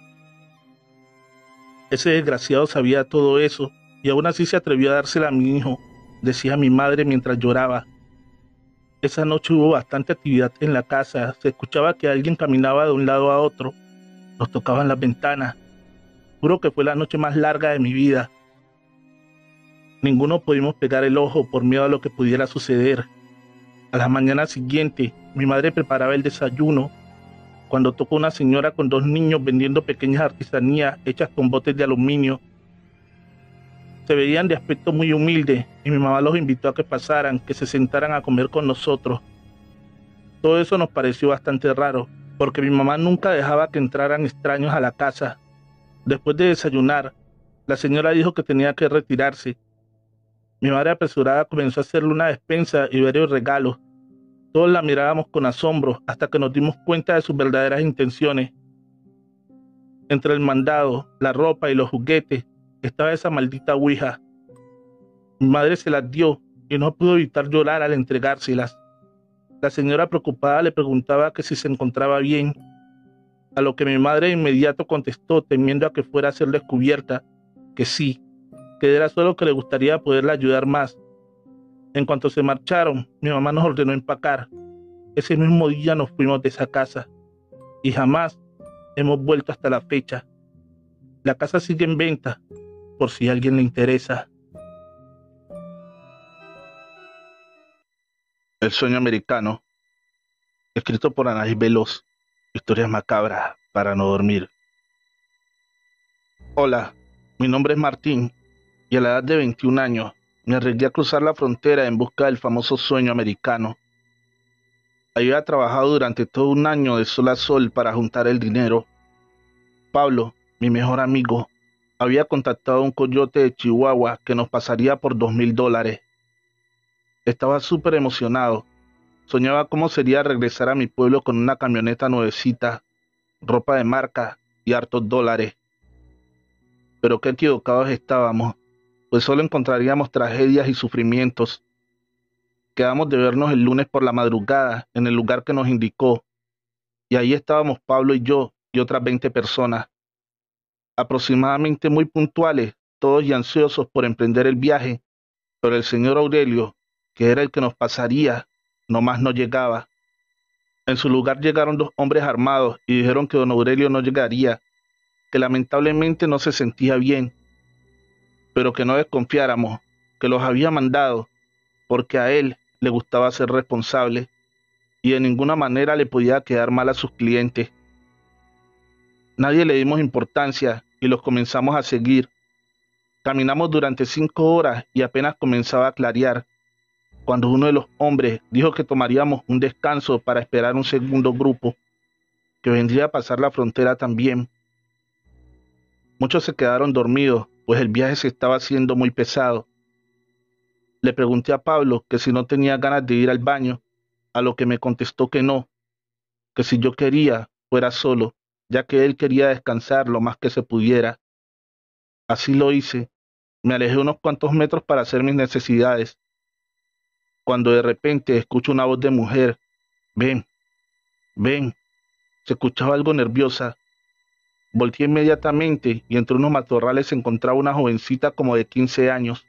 Ese desgraciado sabía todo eso y aún así se atrevió a dársela a mi hijo, decía mi madre mientras lloraba. Esa noche hubo bastante actividad en la casa. Se escuchaba que alguien caminaba de un lado a otro. Nos tocaban las ventanas. Juro que fue la noche más larga de mi vida. Ninguno pudimos pegar el ojo por miedo a lo que pudiera suceder. A la mañana siguiente, mi madre preparaba el desayuno cuando tocó una señora con dos niños vendiendo pequeñas artesanías hechas con botes de aluminio. Se veían de aspecto muy humilde y mi mamá los invitó a que pasaran, que se sentaran a comer con nosotros. Todo eso nos pareció bastante raro, porque mi mamá nunca dejaba que entraran extraños a la casa. Después de desayunar, la señora dijo que tenía que retirarse. Mi madre apresurada comenzó a hacerle una despensa y varios regalos. Todos la mirábamos con asombro hasta que nos dimos cuenta de sus verdaderas intenciones. Entre el mandado, la ropa y los juguetes estaba esa maldita ouija. Mi madre se las dio y no pudo evitar llorar al entregárselas. La señora preocupada le preguntaba que si se encontraba bien, a lo que mi madre de inmediato contestó, temiendo a que fuera a ser descubierta, que sí, que era solo que le gustaría poderla ayudar más. En cuanto se marcharon, mi mamá nos ordenó empacar. Ese mismo día nos fuimos de esa casa y jamás hemos vuelto hasta la fecha. La casa sigue en venta, por si a alguien le interesa. El sueño americano, escrito por Anaís Veloz. Historias macabras para no dormir. Hola, mi nombre es Martín y a la edad de veintiún años me arriesgué a cruzar la frontera en busca del famoso sueño americano. Había trabajado durante todo un año de sol a sol para juntar el dinero. Pablo, mi mejor amigo, había contactado a un coyote de Chihuahua que nos pasaría por dos mil dólares. Estaba súper emocionado. Soñaba cómo sería regresar a mi pueblo con una camioneta nuevecita, ropa de marca y hartos dólares. Pero qué equivocados estábamos, pues solo encontraríamos tragedias y sufrimientos. Quedamos de vernos el lunes por la madrugada en el lugar que nos indicó, y ahí estábamos Pablo y yo y otras veinte personas, aproximadamente muy puntuales, todos y ansiosos por emprender el viaje, pero el señor Aurelio, que era el que nos pasaría, nomás no llegaba. En su lugar llegaron dos hombres armados y dijeron que don Aurelio no llegaría, que lamentablemente no se sentía bien, pero que no desconfiáramos, que los había mandado, porque a él le gustaba ser responsable y de ninguna manera le podía quedar mal a sus clientes. Nadie le dimos importancia y los comenzamos a seguir. Caminamos durante cinco horas y apenas comenzaba a clarear, cuando uno de los hombres dijo que tomaríamos un descanso para esperar un segundo grupo, que vendría a pasar la frontera también. Muchos se quedaron dormidos, pues el viaje se estaba haciendo muy pesado. Le pregunté a Pablo que si no tenía ganas de ir al baño, a lo que me contestó que no, que si yo quería, fuera solo, ya que él quería descansar lo más que se pudiera. Así lo hice. Me alejé unos cuantos metros para hacer mis necesidades, cuando de repente escucho una voz de mujer. Ven, ven. Se escuchaba algo nerviosa. Volteé inmediatamente y entre unos matorrales se encontraba una jovencita como de quince años.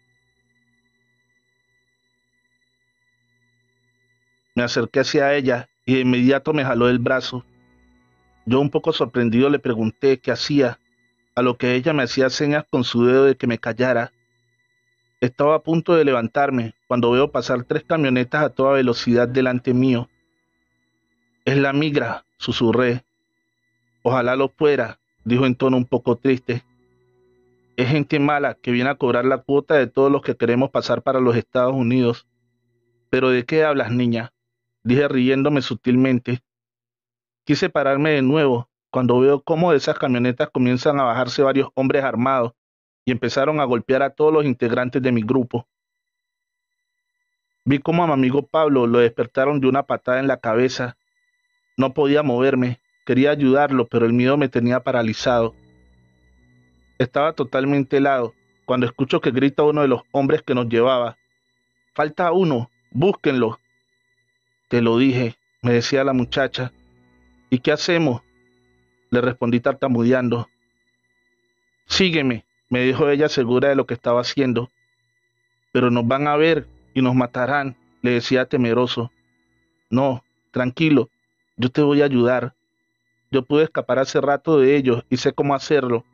Me acerqué hacia ella y de inmediato me jaló del brazo. Yo, un poco sorprendido, le pregunté qué hacía, a lo que ella me hacía señas con su dedo de que me callara. Estaba a punto de levantarme cuando veo pasar tres camionetas a toda velocidad delante mío. Es la migra, susurré. Ojalá lo fuera, dijo en tono un poco triste. Es gente mala que viene a cobrar la cuota de todos los que queremos pasar para los Estados Unidos. ¿Pero de qué hablas, niña?, dije riéndome sutilmente. Quise pararme de nuevo, cuando veo cómo de esas camionetas comienzan a bajarse varios hombres armados y empezaron a golpear a todos los integrantes de mi grupo. Vi cómo a mi amigo Pablo lo despertaron de una patada en la cabeza. No podía moverme, quería ayudarlo, pero el miedo me tenía paralizado. Estaba totalmente helado cuando escucho que grita uno de los hombres que nos llevaba: «Falta uno, búsquenlo». «Te lo dije», me decía la muchacha. «¿Y qué hacemos?», le respondí tartamudeando. «Sígueme», me dijo ella, segura de lo que estaba haciendo. «Pero nos van a ver y nos matarán», le decía temeroso. «No, tranquilo, yo te voy a ayudar. Yo pude escapar hace rato de ellos y sé cómo hacerlo.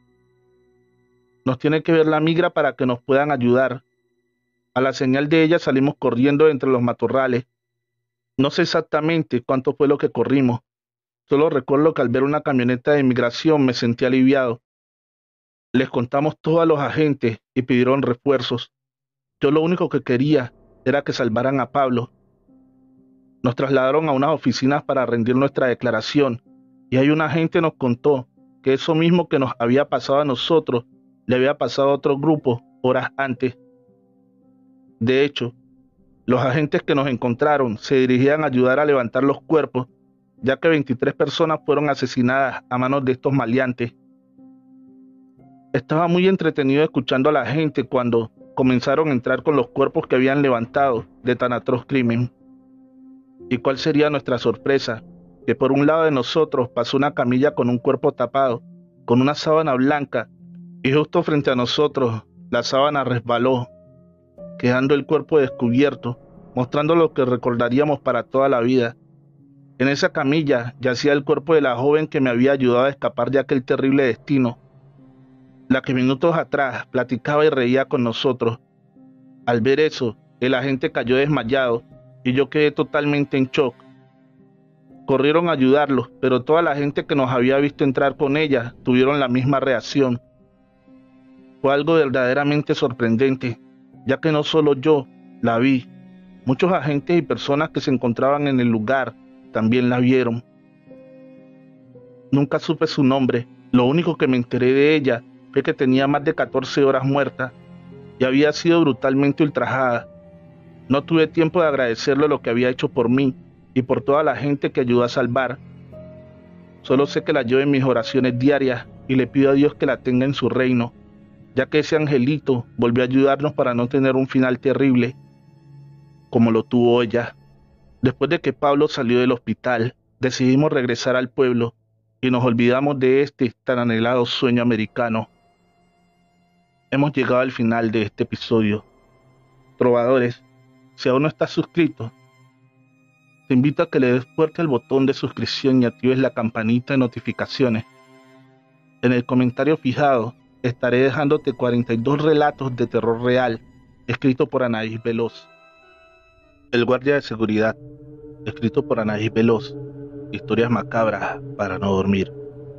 Nos tiene que ver la migra para que nos puedan ayudar». A la señal de ella salimos corriendo entre los matorrales. No sé exactamente cuánto fue lo que corrimos. Solo recuerdo que al ver una camioneta de inmigración me sentí aliviado. Les contamos todo a los agentes y pidieron refuerzos. Yo lo único que quería era que salvaran a Pablo. Nos trasladaron a unas oficinas para rendir nuestra declaración y ahí un agente nos contó que eso mismo que nos había pasado a nosotros le había pasado a otro grupo horas antes. De hecho, los agentes que nos encontraron se dirigían a ayudar a levantar los cuerpos, ya que veintitrés personas fueron asesinadas a manos de estos maleantes. Estaba muy entretenido escuchando a la gente cuando comenzaron a entrar con los cuerpos que habían levantado de tan atroz crimen. ¿Y cuál sería nuestra sorpresa? Que por un lado de nosotros pasó una camilla con un cuerpo tapado, con una sábana blanca, y justo frente a nosotros la sábana resbaló, quedando el cuerpo descubierto, mostrando lo que recordaríamos para toda la vida. En esa camilla yacía el cuerpo de la joven que me había ayudado a escapar de aquel terrible destino, la que minutos atrás platicaba y reía con nosotros. Al ver eso, el agente cayó desmayado y yo quedé totalmente en shock. Corrieron a ayudarlos, pero toda la gente que nos había visto entrar con ella tuvieron la misma reacción. Fue algo verdaderamente sorprendente, ya que no solo yo la vi, muchos agentes y personas que se encontraban en el lugar también la vieron. Nunca supe su nombre, lo único que me enteré de ella fue que tenía más de catorce horas muerta y había sido brutalmente ultrajada. No tuve tiempo de agradecerle lo que había hecho por mí y por toda la gente que ayudó a salvar. Solo sé que la llevo en mis oraciones diarias y le pido a Dios que la tenga en su reino, ya que ese angelito volvió a ayudarnos para no tener un final terrible como lo tuvo ella. Después de que Pablo salió del hospital, decidimos regresar al pueblo y nos olvidamos de este tan anhelado sueño americano. Hemos llegado al final de este episodio. Trovadores, si aún no estás suscrito, te invito a que le des fuerte al botón de suscripción y actives la campanita de notificaciones. En el comentario fijado estaré dejándote cuarenta y dos relatos de terror real, escrito por Anaís Veloz. El guardia de seguridad, escrito por Anaís Veloz. Historias macabras para no dormir.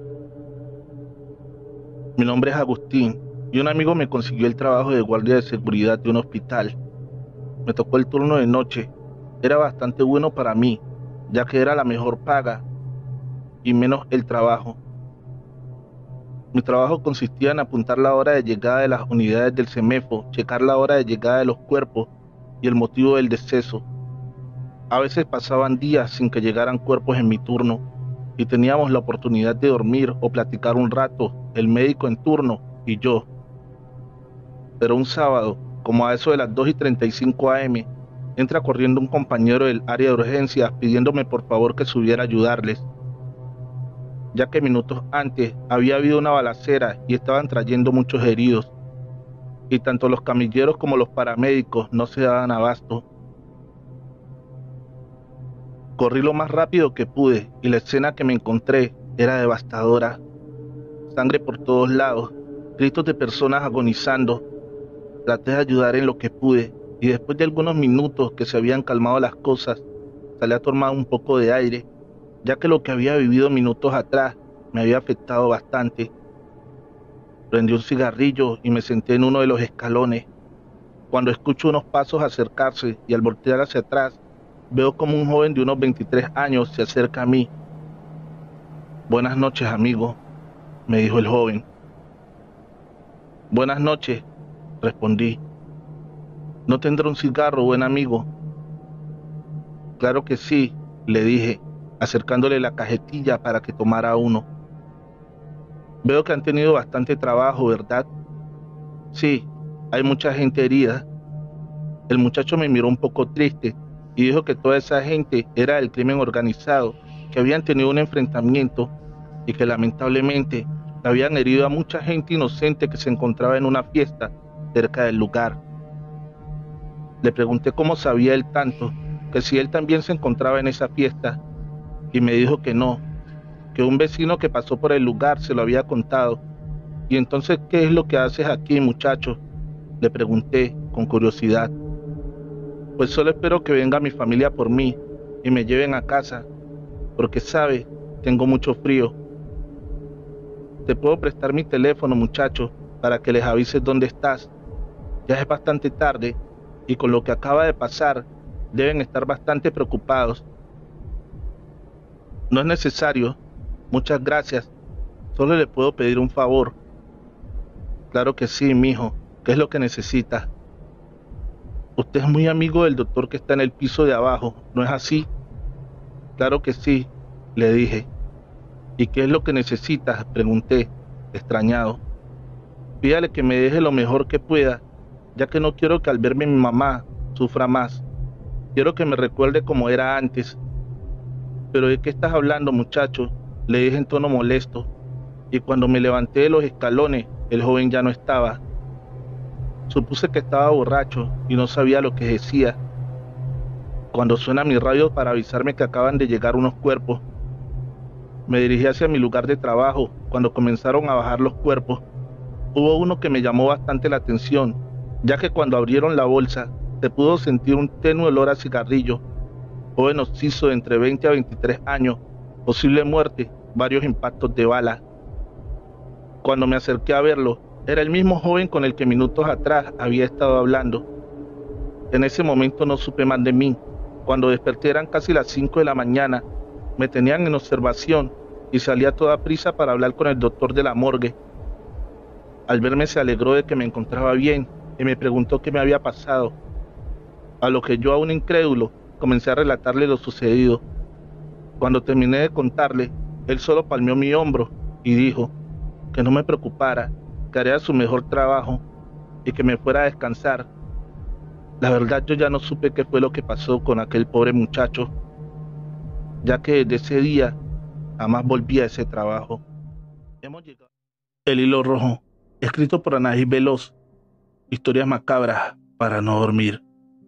Mi nombre es Agustín y un amigo me consiguió el trabajo de guardia de seguridad de un hospital. Me tocó el turno de noche. Era bastante bueno para mí, ya que era la mejor paga y menos el trabajo. Mi trabajo consistía en apuntar la hora de llegada de las unidades del CEMEFO, checar la hora de llegada de los cuerpos y el motivo del deceso. A veces pasaban días sin que llegaran cuerpos en mi turno y teníamos la oportunidad de dormir o platicar un rato, el médico en turno y yo. Pero un sábado, como a eso de las dos y treinta y cinco a eme, entra corriendo un compañero del área de urgencias pidiéndome por favor que subiera a ayudarles, ya que minutos antes había habido una balacera y estaban trayendo muchos heridos, y tanto los camilleros como los paramédicos no se daban abasto. Corrí lo más rápido que pude y la escena que me encontré era devastadora. Sangre por todos lados, gritos de personas agonizando. Traté de ayudar en lo que pude y después de algunos minutos que se habían calmado las cosas, salí a tomar un poco de aire, ya que lo que había vivido minutos atrás me había afectado bastante. Prendí un cigarrillo y me senté en uno de los escalones. Cuando escucho unos pasos acercarse y al voltear hacia atrás, veo como un joven de unos veintitrés años se acerca a mí. Buenas noches, amigo, me dijo el joven. Buenas noches, respondí. ¿No tendrá un cigarro, buen amigo? Claro que sí, le dije, acercándole la cajetilla para que tomara uno. Veo que han tenido bastante trabajo, ¿verdad? Sí, hay mucha gente herida. El muchacho me miró un poco triste y dijo que toda esa gente era del crimen organizado, que habían tenido un enfrentamiento y que lamentablemente habían herido a mucha gente inocente que se encontraba en una fiesta cerca del lugar. Le pregunté cómo sabía él tanto, que si él también se encontraba en esa fiesta, y me dijo que no, que un vecino que pasó por el lugar se lo había contado. Y entonces, ¿qué es lo que haces aquí, muchacho?, le pregunté con curiosidad. Pues solo espero que venga mi familia por mí y me lleven a casa, porque sabe, tengo mucho frío. Te puedo prestar mi teléfono, muchacho, para que les avises dónde estás. Ya es bastante tarde y con lo que acaba de pasar deben estar bastante preocupados. No es necesario, muchas gracias. Solo le puedo pedir un favor. Claro que sí, mijo. ¿Qué es lo que necesita? Usted es muy amigo del doctor que está en el piso de abajo, ¿no es así? Claro que sí, le dije. ¿Y qué es lo que necesita?, pregunté, extrañado. Pídale que me deje lo mejor que pueda, ya que no quiero que al verme mi mamá sufra más. Quiero que me recuerde como era antes. ¿Pero de qué estás hablando, muchacho?, le dije en tono molesto, y cuando me levanté de los escalones, el joven ya no estaba. Supuse que estaba borracho y no sabía lo que decía. Cuando suena mi radio para avisarme que acaban de llegar unos cuerpos, me dirigí hacia mi lugar de trabajo. Cuando comenzaron a bajar los cuerpos, hubo uno que me llamó bastante la atención, ya que cuando abrieron la bolsa, se pudo sentir un tenue olor a cigarrillo. Joven occiso de entre veinte a veintitrés años, posible muerte, varios impactos de bala. Cuando me acerqué a verlo, era el mismo joven con el que minutos atrás había estado hablando. En ese momento no supe más de mí. Cuando desperté eran casi las cinco de la mañana. Me tenían en observación y salí a toda prisa para hablar con el doctor de la morgue. Al verme se alegró de que me encontraba bien y me preguntó qué me había pasado. A lo que yo, aún incrédulo, comencé a relatarle lo sucedido. Cuando terminé de contarle, él solo palmeó mi hombro y dijo que no me preocupara, que haría su mejor trabajo y que me fuera a descansar. La verdad, yo ya no supe qué fue lo que pasó con aquel pobre muchacho, ya que desde ese día jamás volví a ese trabajo. Hemos llegado. El hilo rojo, escrito por Anaís Veloz. Historias macabras para no dormir.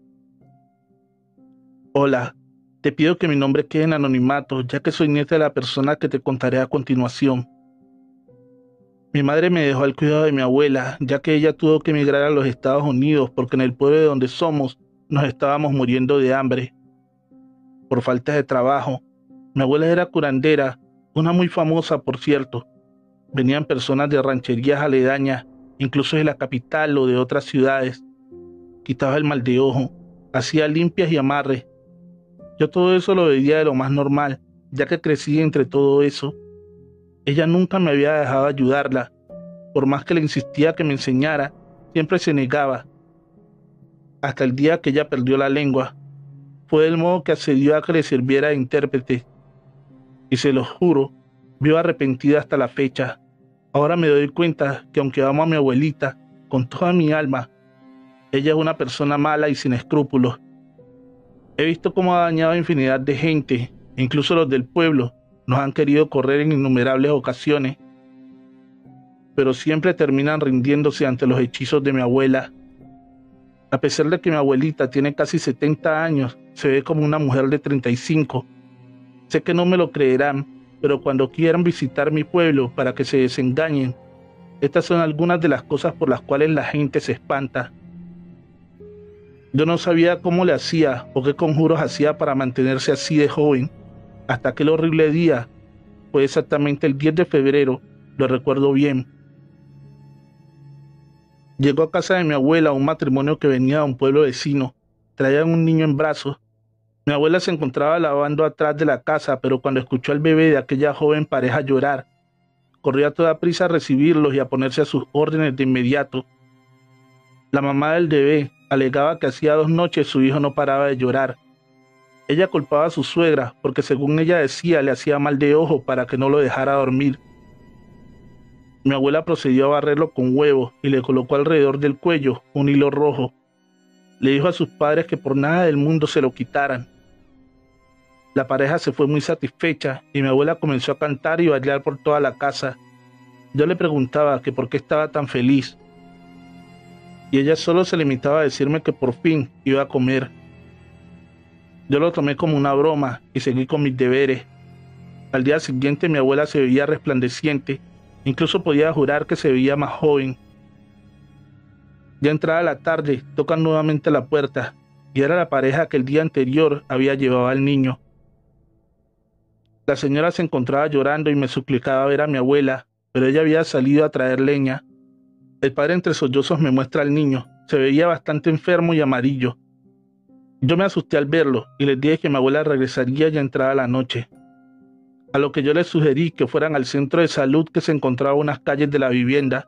Hola, te pido que mi nombre quede en anonimato, ya que soy nieta de la persona que te contaré a continuación. Mi madre me dejó al cuidado de mi abuela, ya que ella tuvo que emigrar a los Estados Unidos porque en el pueblo de donde somos nos estábamos muriendo de hambre. Por falta de trabajo, mi abuela era curandera, una muy famosa, por cierto. Venían personas de rancherías aledañas, incluso de la capital o de otras ciudades. Quitaba el mal de ojo, hacía limpias y amarres. Yo todo eso lo veía de lo más normal, ya que crecí entre todo eso. Ella nunca me había dejado ayudarla. Por más que le insistía que me enseñara, siempre se negaba. Hasta el día que ella perdió la lengua. Fue del modo que accedió a que le sirviera de intérprete. Y se lo juro, vivo arrepentida hasta la fecha. Ahora me doy cuenta que aunque amo a mi abuelita con toda mi alma, ella es una persona mala y sin escrúpulos. He visto cómo ha dañado a infinidad de gente, incluso los del pueblo nos han querido correr en innumerables ocasiones, pero siempre terminan rindiéndose ante los hechizos de mi abuela. A pesar de que mi abuelita tiene casi setenta años, se ve como una mujer de treinta y cinco. Sé que no me lo creerán, pero cuando quieran visitar mi pueblo para que se desengañen, estas son algunas de las cosas por las cuales la gente se espanta. Yo no sabía cómo le hacía o qué conjuros hacía para mantenerse así de joven, hasta aquel horrible día. Fue exactamente el diez de febrero, lo recuerdo bien. Llegó a casa de mi abuela un matrimonio que venía de un pueblo vecino. Traían un niño en brazos. Mi abuela se encontraba lavando atrás de la casa, pero cuando escuchó al bebé de aquella joven pareja llorar, corrió a toda prisa a recibirlos y a ponerse a sus órdenes de inmediato. La mamá del bebé alegaba que hacía dos noches su hijo no paraba de llorar. Ella culpaba a su suegra porque, según ella decía, le hacía mal de ojo para que no lo dejara dormir. Mi abuela procedió a barrerlo con huevos y le colocó alrededor del cuello un hilo rojo. Le dijo a sus padres que por nada del mundo se lo quitaran. La pareja se fue muy satisfecha y mi abuela comenzó a cantar y bailar por toda la casa. Yo le preguntaba que por qué estaba tan feliz, y ella solo se limitaba a decirme que por fin iba a comer. Yo lo tomé como una broma y seguí con mis deberes. Al día siguiente mi abuela se veía resplandeciente, incluso podía jurar que se veía más joven. Ya entrada la tarde, tocan nuevamente la puerta, y era la pareja que el día anterior había llevado al niño. La señora se encontraba llorando y me suplicaba ver a mi abuela, pero ella había salido a traer leña. El padre entre sollozos me muestra al niño. Se veía bastante enfermo y amarillo. Yo me asusté al verlo y les dije que mi abuela regresaría ya entrada la noche. A lo que yo les sugerí que fueran al centro de salud que se encontraba a unas calles de la vivienda.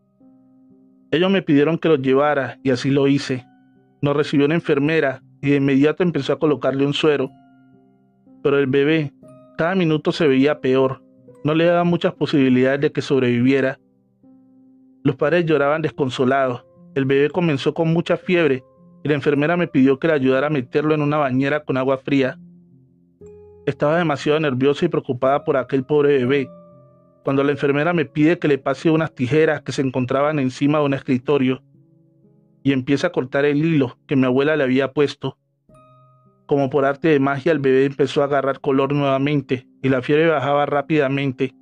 Ellos me pidieron que los llevara y así lo hice. Nos recibió una enfermera y de inmediato empezó a colocarle un suero. Pero el bebé cada minuto se veía peor. No le daba muchas posibilidades de que sobreviviera. Los padres lloraban desconsolados. El bebé comenzó con mucha fiebre y la enfermera me pidió que le ayudara a meterlo en una bañera con agua fría. Estaba demasiado nerviosa y preocupada por aquel pobre bebé, cuando la enfermera me pide que le pase unas tijeras que se encontraban encima de un escritorio y empieza a cortar el hilo que mi abuela le había puesto. Como por arte de magia, el bebé empezó a agarrar color nuevamente y la fiebre bajaba rápidamente.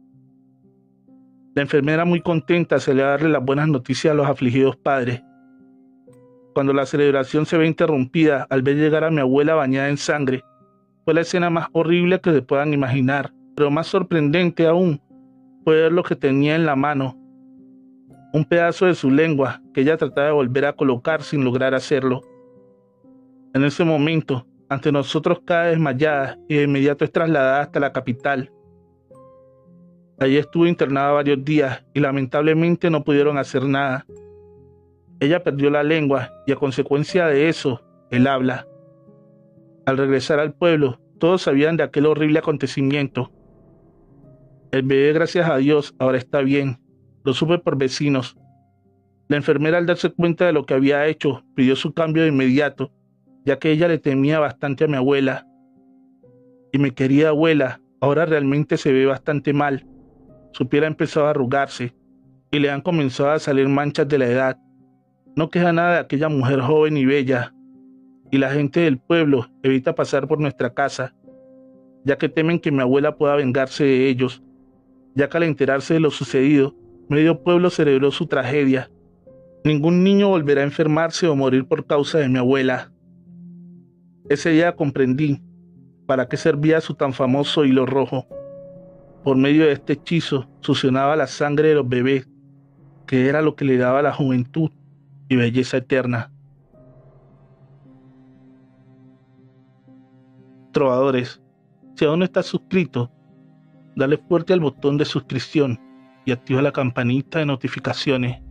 La enfermera, muy contenta, salió a darle las buenas noticias a los afligidos padres. Cuando la celebración se ve interrumpida al ver llegar a mi abuela bañada en sangre, fue la escena más horrible que se puedan imaginar, pero más sorprendente aún fue ver lo que tenía en la mano. Un pedazo de su lengua que ella trataba de volver a colocar sin lograr hacerlo. En ese momento, ante nosotros cae desmayada y de inmediato es trasladada hasta la capital. Allí estuvo internada varios días y lamentablemente no pudieron hacer nada. Ella perdió la lengua y a consecuencia de eso, el habla. Al regresar al pueblo, todos sabían de aquel horrible acontecimiento. El bebé, gracias a Dios, ahora está bien. Lo supe por vecinos. La enfermera, al darse cuenta de lo que había hecho, pidió su cambio de inmediato, ya que ella le temía bastante a mi abuela. Y mi querida abuela ahora realmente se ve bastante mal. Su piel ha empezado a arrugarse y le han comenzado a salir manchas de la edad. No queda nada de aquella mujer joven y bella, y la gente del pueblo evita pasar por nuestra casa, ya que temen que mi abuela pueda vengarse de ellos, ya que al enterarse de lo sucedido, medio pueblo celebró su tragedia. Ningún niño volverá a enfermarse o morir por causa de mi abuela. Ese día comprendí para qué servía su tan famoso hilo rojo. Por medio de este hechizo succionaba la sangre de los bebés, que era lo que le daba la juventud y belleza eterna. Trovadores, si aún no estás suscrito, dale fuerte al botón de suscripción y activa la campanita de notificaciones